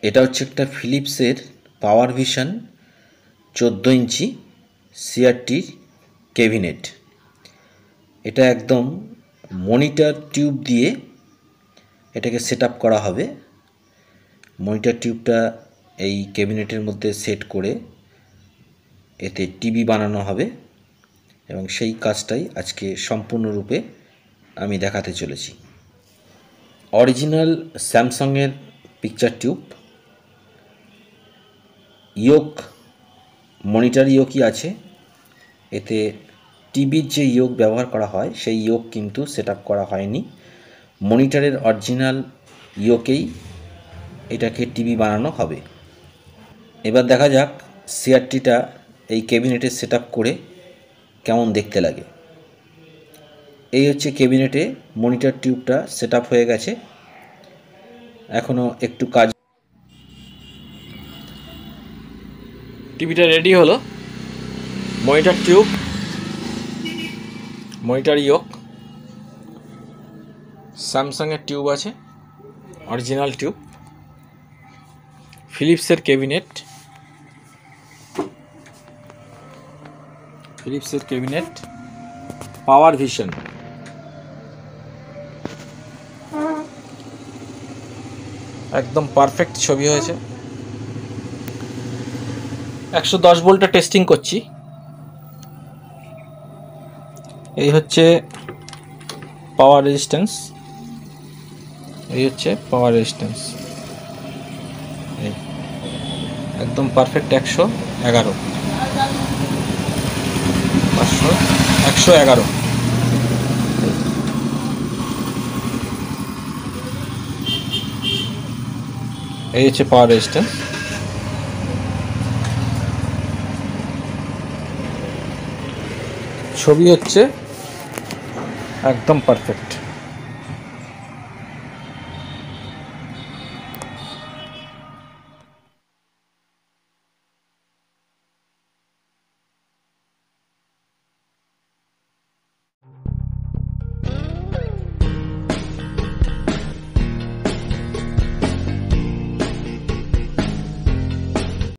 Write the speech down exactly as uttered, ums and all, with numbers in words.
এটা হচ্ছে একটা ফিলিপসের পাওয়ার ভিশন চোদ্দো ইঞ্চি সিআরটির ক্যাবিনেট। এটা একদম মনিটর টিউব দিয়ে এটাকে সেট আপ করা হবে। মনিটর টিউবটা এই ক্যাবিনেটের মধ্যে সেট করে এতে টিভি বানানো হবে এবং সেই কাজটাই আজকে সম্পূর্ণরূপে আমি দেখাতে চলেছি। অরিজিনাল স্যামসাংয়ের পিকচার টিউব, ইয়োক মনিটর ইয়োকই আছে। এতে টিভির যে ইয়োক ব্যবহার করা হয় সেই ইয়োক কিন্তু সেট আপ করা হয়নি। মনিটরের অরিজিনাল ইয়োকেই এটাকে টিভি বানানো হবে। এবার দেখা যাক সিআরটিটা এই ক্যাবিনেটে সেট আপ করে কেমন দেখতে লাগে। এই হচ্ছে ক্যাবিনেটে মনিটর টিউবটা সেট আপ হয়ে গেছে, এখনও একটু কাজ। টিভিটা রেডি হলো। মনিটর টিউব, মনিটর ইয়োক, স্যামসাংয়ের টিউব আছে, অরিজিনাল টিউব, ফিলিপসের ক্যাবিনেট, ফিলিপসের ক্যাবিনেট পাওয়ার ভিশন। একদম পারফেক্ট ছবি হয়েছে। একশো দশ ভোল্টে টেস্টিং করছি। এই হচ্ছে পাওয়ার রেজিস্ট্যান্স, এই হচ্ছে পাওয়ার রেজিস্ট্যান্স, একদম পারফেক্ট একশো এগারো পাঁচশো একশো এগারো। এই হচ্ছে পাওয়ার রেজিস্ট্যান্স। ছবি হচ্ছে একদম পারফেক্ট।